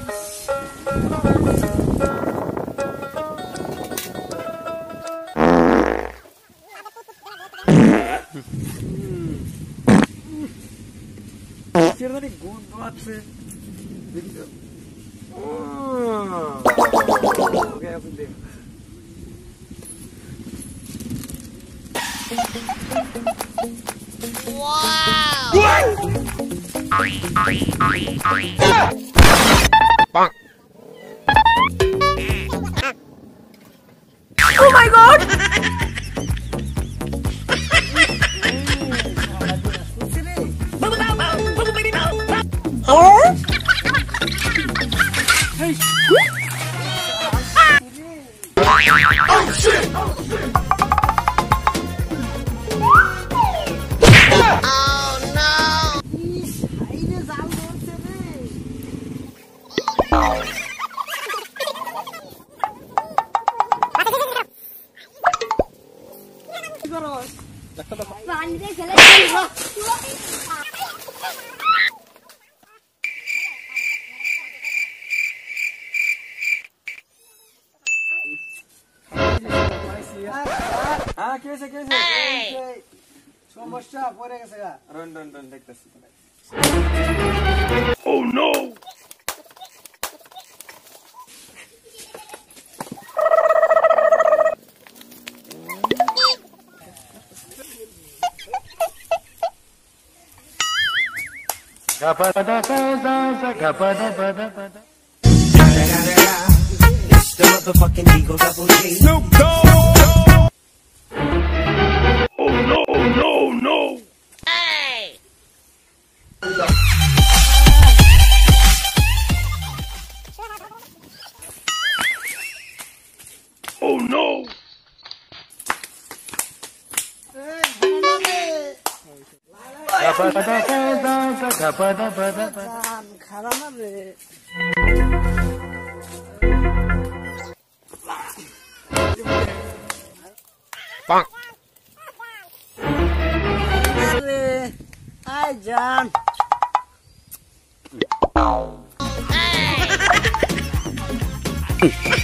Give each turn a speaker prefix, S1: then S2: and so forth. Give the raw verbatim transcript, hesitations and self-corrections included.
S1: Certo gundo আছে দেখো ওকে আপনি দেখ
S2: Wow!
S3: Bonk.
S2: Oh my god! Huh? Oh shit! Oh shit! Oh no!
S1: Ah, ¿qué es? ¿Qué es? ¿Qué সমস্যা পড়ে গেছে গা রন রন রন দেখতেছি
S3: Oh no!
S4: It's the motherfucking Eagle Double G.
S3: Snoop Dogg! Oh no, no, no!
S2: Hey!
S3: Oh no!
S1: Bonk. Hi, John.
S2: Hey!